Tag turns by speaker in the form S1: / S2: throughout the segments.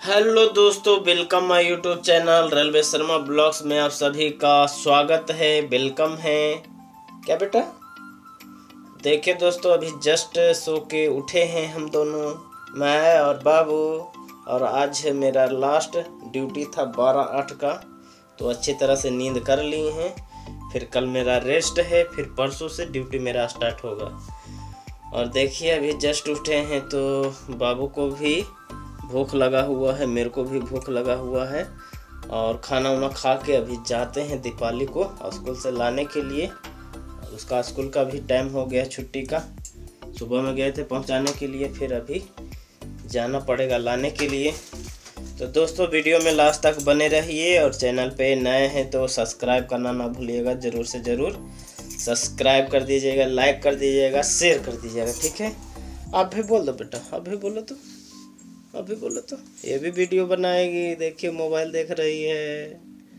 S1: Hello दोस्तों, welcome my YouTube channel railway Sharma blogs में आप सभी का स्वागत है, वेलकम है। क्या बेटा? देखिए दोस्तों, अभी जस्ट सो के उठे हैं हम दोनों, मैं और बाबू। और आज मेरा लास्ट ड्यूटी था 12/8 का, तो अच्छी तरह से नींद कर ली हैं। फिर कल मेरा रेस्ट है, फिर परसों से ड्यूटी मेरा स्टार्ट होगा। और देखिए अभी जस्ट उठे हैं तो बाबू को भी भूख लगा हुआ है, मेरे को भी भूख लगा हुआ है। और खाना वाना खा के अभी जाते हैं दीपाली को स्कूल से लाने के लिए। उसका स्कूल का भी टाइम हो गया छुट्टी का। सुबह में गए थे पहुंचाने के लिए, फिर अभी जाना पड़ेगा लाने के लिए। तो दोस्तों वीडियो में लास्ट तक बने रहिए, और चैनल पे नए हैं तो सब्सक्राइब करना ना भूलिएगा, ज़रूर से ज़रूर सब्सक्राइब कर दीजिएगा, लाइक कर दीजिएगा, शेयर कर दीजिएगा, ठीक है। आप भी बोल दो बेटा, आप भी बोलो तो, अभी बोलो तो। ये भी वीडियो बनाएगी, देखिए मोबाइल देख रही है।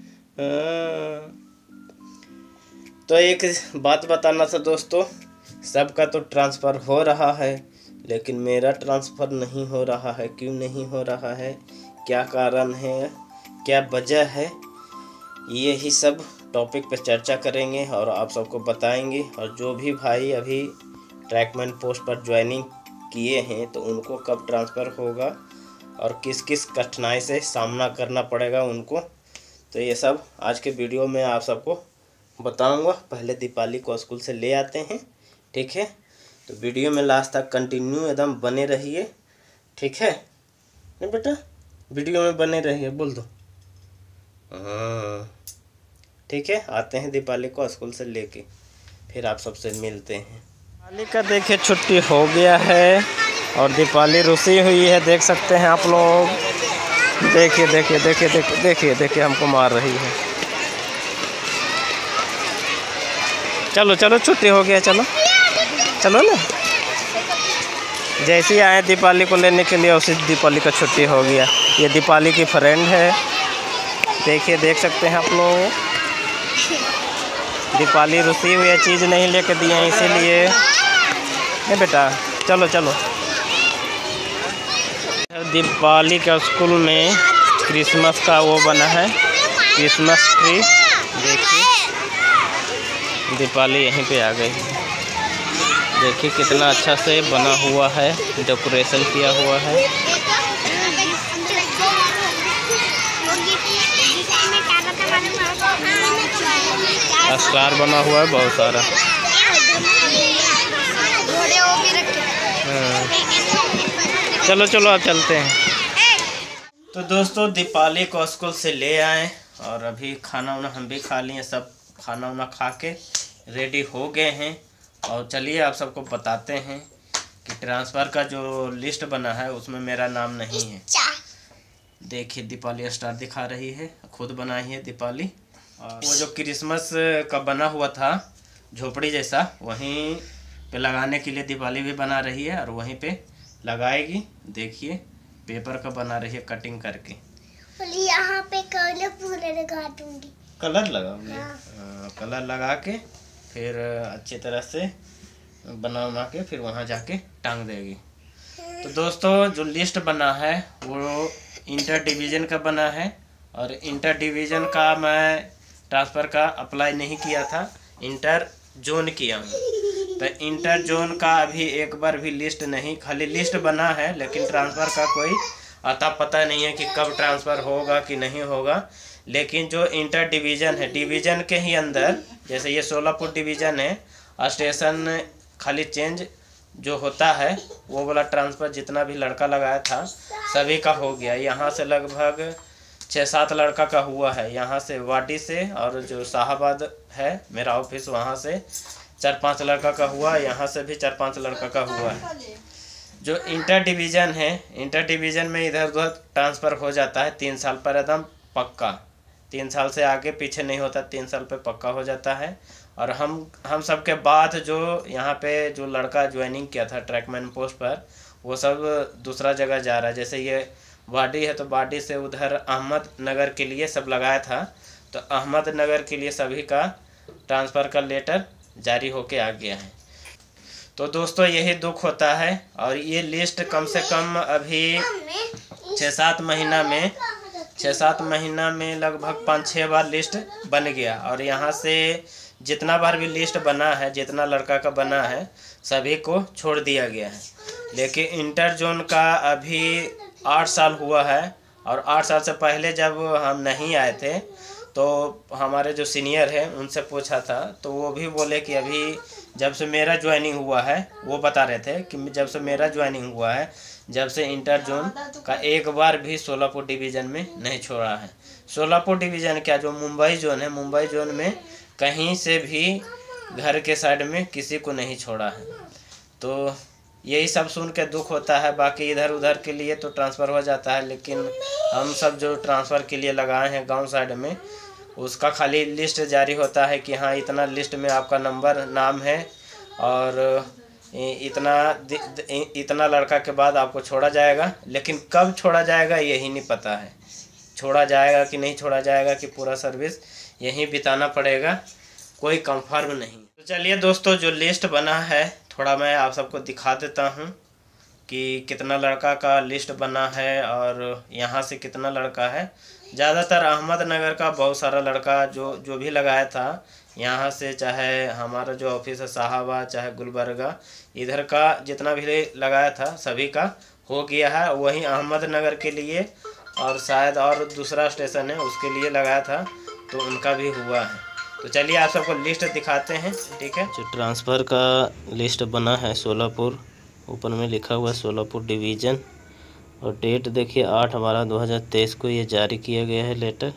S1: हाँ। तो एक बात बताना था दोस्तों, सबका तो ट्रांसफ़र हो रहा है, लेकिन मेरा ट्रांसफ़र नहीं हो रहा है। क्यों नहीं हो रहा है, क्या कारण है, क्या वजह है, यही सब टॉपिक पे चर्चा करेंगे और आप सबको बताएंगे। और जो भी भाई अभी ट्रैकमैन पोस्ट पर ज्वाइनिंग किए हैं तो उनको कब ट्रांसफ़र होगा और किस किस कठिनाई से सामना करना पड़ेगा उनको, तो ये सब आज के वीडियो में आप सबको बताऊंगा। पहले दीपाली को स्कूल से ले आते हैं, ठीक है। तो वीडियो में लास्ट तक कंटिन्यू एकदम बने रहिए, ठीक है। नहीं बेटा, वीडियो में बने रहिए, बोल दो। हाँ ठीक है, आते हैं दीपाली को स्कूल से लेके, फिर आप सबसे मिलते हैं। दीपाली का देखिए छुट्टी हो गया है और दीपाली रुसी हुई है, देख सकते हैं आप लोग। देखिए देखिए देखिए देखिए देखिए देखिए हमको मार रही है। चलो चलो छुट्टी हो गया, चलो चलो ना। जैसे ही आए दीपाली को लेने के लिए, उसी दीपाली का छुट्टी हो गया। ये दीपाली की फ्रेंड है, देखिए देख सकते हैं आप लोग। दीपाली रुसी हुई है, चीज़ नहीं लेके दिए हैं इसीलिए। नहीं बेटा, चलो चलो। दीपाली का स्कूल में क्रिसमस का वो बना है, क्रिसमस ट्री। देखिए दीपाली यहीं पे आ गई। देखिए कितना अच्छा से बना हुआ है, डेकोरेशन किया हुआ है। स्टार बना हुआ है बहुत सारा। चलो चलो आप चलते हैं। तो दोस्तों दीपाली को स्कूल से ले आए और अभी खाना वाना हम भी खा लिए, सब खाना वाना खा के रेडी हो गए हैं। और चलिए आप सबको बताते हैं कि ट्रांसफ़र का जो लिस्ट बना है उसमें मेरा नाम नहीं है। देखिए दीपाली स्टार दिखा रही है, खुद बनाई है दीपाली। और वो जो क्रिसमस का बना हुआ था झोपड़ी जैसा, वहीं पे लगाने के लिए दीपाली भी बना रही है और वहीं पे लगाएगी। देखिए पेपर का बना रही है कटिंग करके।
S2: यहाँ पे कलर पूरे लगा दूंगी।
S1: कलर लगाऊंगी? हाँ। कलर लगा के फिर अच्छी तरह से बना के फिर वहाँ जाके टांग देगी। तो दोस्तों जो लिस्ट बना है वो इंटर डिवीज़न का बना है, और इंटर डिवीज़न का मैं ट्रांसफ़र का अप्लाई नहीं किया था, इंटर जोन किया हूँ। तो इंटर जोन का अभी एक बार भी लिस्ट नहीं, खाली लिस्ट बना है, लेकिन ट्रांसफ़र का कोई अता पता नहीं है कि कब ट्रांसफ़र होगा कि नहीं होगा। लेकिन जो इंटर डिवीज़न है, डिवीज़न के ही अंदर, जैसे ये सोलापुर डिवीज़न है, स्टेशन खाली चेंज जो होता है वो वाला ट्रांसफ़र जितना भी लड़का लगाया था सभी का हो गया। यहाँ से लगभग 6-7 लड़का का हुआ है, यहाँ से वाडी से, और जो शाहबाद है मेरा ऑफिस वहाँ से 4-5 लड़का का हुआ, यहाँ से भी 4-5 लड़का का हुआ है। जो इंटर डिवीज़न है, इंटर डिवीज़न में इधर उधर ट्रांसफ़र हो जाता है 3 साल पर एकदम पक्का। 3 साल से आगे पीछे नहीं होता, 3 साल पे पक्का हो जाता है। और हम सब के बाद जो यहाँ पे जो लड़का ज्वाइनिंग किया था ट्रैकमैन पोस्ट पर, वो सब दूसरा जगह जा रहा है। जैसे ये वाडी है तो वाडी से उधर अहमदनगर के लिए सब लगाया था, तो अहमदनगर के लिए सभी का ट्रांसफ़र का लेटर जारी होके आ गया है। तो दोस्तों यही दुख होता है। और ये लिस्ट कम से कम अभी 6-7 महीना में लगभग 5-6 बार लिस्ट बन गया। और यहाँ से जितना बार भी लिस्ट बना है, जितना लड़का का बना है, सभी को छोड़ दिया गया है। लेकिन इंटर जोन का अभी 8 साल हुआ है। और 8 साल से पहले जब हम नहीं आए थे तो हमारे जो सीनियर है उनसे पूछा था, तो वो भी बोले कि अभी जब से मेरा ज्वाइनिंग हुआ है, वो बता रहे थे कि जब से मेरा ज्वाइनिंग हुआ है, जब से इंटर जोन का एक बार भी सोलापुर डिवीज़न में नहीं छोड़ा है। सोलापुर डिवीज़न क्या, जो मुंबई जोन है, मुंबई जोन में कहीं से भी घर के साइड में किसी को नहीं छोड़ा है। तो यही सब सुन के दुख होता है। बाकी इधर उधर के लिए तो ट्रांसफ़र हो जाता है, लेकिन हम सब जो ट्रांसफ़र के लिए लगाए हैं गांव साइड में, उसका खाली लिस्ट जारी होता है कि हाँ इतना लिस्ट में आपका नंबर नाम है और इतना लड़का के बाद आपको छोड़ा जाएगा। लेकिन कब छोड़ा जाएगा यही नहीं पता है। छोड़ा जाएगा कि नहीं छोड़ा जाएगा, कि पूरा सर्विस यहीं बिताना पड़ेगा, कोई कंफर्म नहीं। तो चलिए दोस्तों, जो लिस्ट बना है थोड़ा मैं आप सबको दिखा देता हूँ कि कितना लड़का का लिस्ट बना है और यहाँ से कितना लड़का है। ज़्यादातर अहमदनगर का बहुत सारा लड़का जो भी लगाया था यहाँ से, चाहे हमारा जो ऑफिस है साहबा, चाहे गुलबर्गा, इधर का जितना भी लगाया था सभी का हो गया है। वहीं अहमदनगर के लिए और शायद और दूसरा स्टेशन है उसके लिए लगाया था, तो उनका भी हुआ है। तो चलिए आप सबको लिस्ट दिखाते हैं, ठीक है। जो ट्रांसफ़र का लिस्ट बना है सोलापुर, ऊपर में लिखा हुआ है सोलापुर डिवीज़न, और डेट देखिए 8/12/2023 को ये जारी किया गया है लेटर।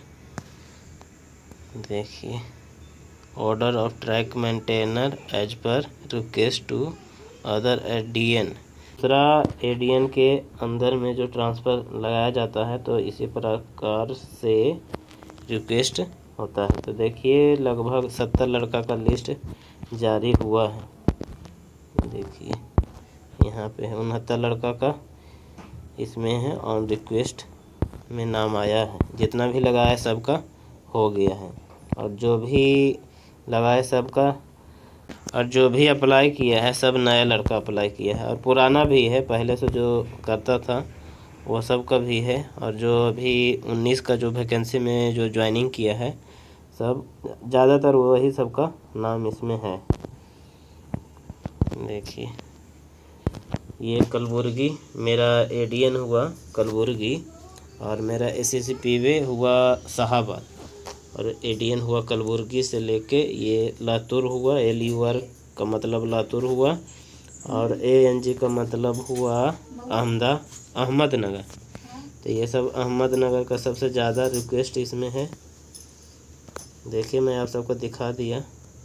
S1: देखिए, order of track maintainer as per request to other ADN. दूसरा एडीएन के अंदर में जो ट्रांसफ़र लगाया जाता है तो इसी प्रकार से रिक्वेस्ट होता है। तो देखिए लगभग 70 लड़का का लिस्ट जारी हुआ है। देखिए यहाँ पे है 69 लड़का का इसमें है, ऑन रिक्वेस्ट में नाम आया है। जितना भी लगाया सबका हो गया है, और जो भी लगाया सबका, और जो भी अप्लाई किया है सब नया लड़का अप्लाई किया है, और पुराना भी है पहले से जो करता था वो सब का भी है। और जो अभी 19 का जो वैकेंसी में जो ज्वाइनिंग किया है सब, ज़्यादातर वही सबका नाम इसमें है। देखिए ये कलबुर्गी मेरा एडीएन हुआ कलबुर्गी, और मेरा एसएससीपीवे हुआ साहबाद, और एडीएन हुआ कलबुर्गी से लेके ये लातूर हुआ, एलयूआर का मतलब लातूर हुआ, और एएनजी का मतलब हुआ अहमदनगर। तो ये सब अहमदनगर का सबसे ज़्यादा रिक्वेस्ट इसमें है। देखिए मैं आप सबको दिखा दिया।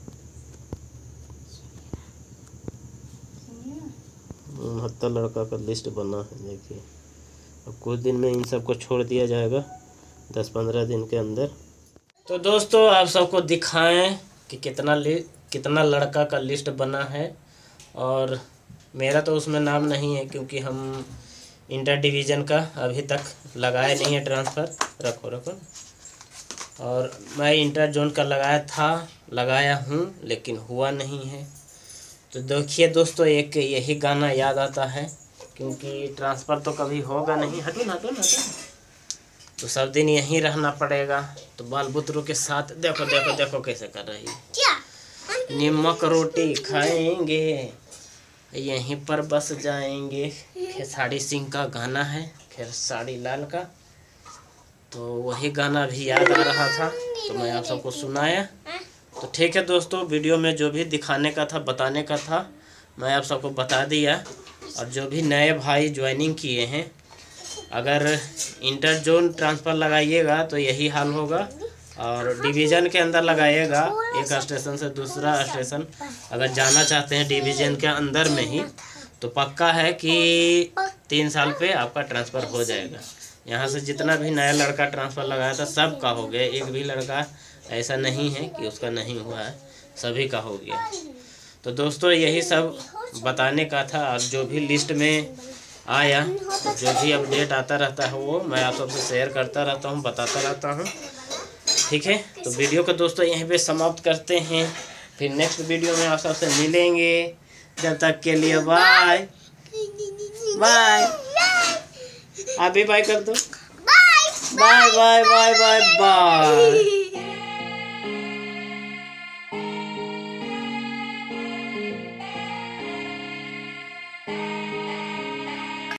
S1: 69 लड़का का लिस्ट बना है। देखिए अब कुछ दिन में इन सबको छोड़ दिया जाएगा, 10-15 दिन के अंदर। तो दोस्तों आप सबको दिखाएं कि कितना लड़का का लिस्ट बना है। और मेरा तो उसमें नाम नहीं है क्योंकि हम इंटर डिवीज़न का अभी तक लगाए नहीं है ट्रांसफ़र। रखो। और मैं इंटर जोन का लगाया हूँ लेकिन हुआ नहीं है। तो देखिए दोस्तों, एक यही गाना याद आता है क्योंकि ट्रांसफ़र तो कभी होगा नहीं। हटो ना, तो सब दिन यहीं रहना पड़ेगा। तो बाल बुतरों के साथ देखो कैसे कर रही है। नमक रोटी खाएंगे, यहीं पर बस जाएंगे। खेसारी सिंह का गाना है, खेसारी लाल का। तो वही गाना भी याद आ रहा था तो मैं आप सबको सुनाया। तो ठीक है दोस्तों, वीडियो में जो भी दिखाने का था, बताने का था, मैं आप सबको बता दिया। और जो भी नए भाई ज्वाइनिंग किए हैं, अगर इंटर जोन ट्रांसफ़र लगाइएगा तो यही हाल होगा, और डिवीज़न के अंदर लगाइएगा, एक स्टेशन से दूसरा स्टेशन अगर जाना चाहते हैं डिवीज़न के अंदर में ही, तो पक्का है कि 3 साल पे आपका ट्रांसफ़र हो जाएगा। यहाँ से जितना भी नया लड़का ट्रांसफ़र लगाया था सब का हो गया। एक भी लड़का ऐसा नहीं है कि उसका नहीं हुआ है, सभी का हो गया। तो दोस्तों यही सब बताने का था। और जो भी लिस्ट में आया, जो भी अपडेट आता रहता है वो मैं आप सबसे शेयर करता रहता हूँ, बताता रहता हूँ। ठीक है, तो वीडियो को दोस्तों यहीं पे समाप्त करते हैं। फिर नेक्स्ट वीडियो में आप सबसे मिलेंगे। जब तक के लिए बाय बाय। आप भी बाय कर दो।
S2: Bye
S1: bye bye bye bye bye.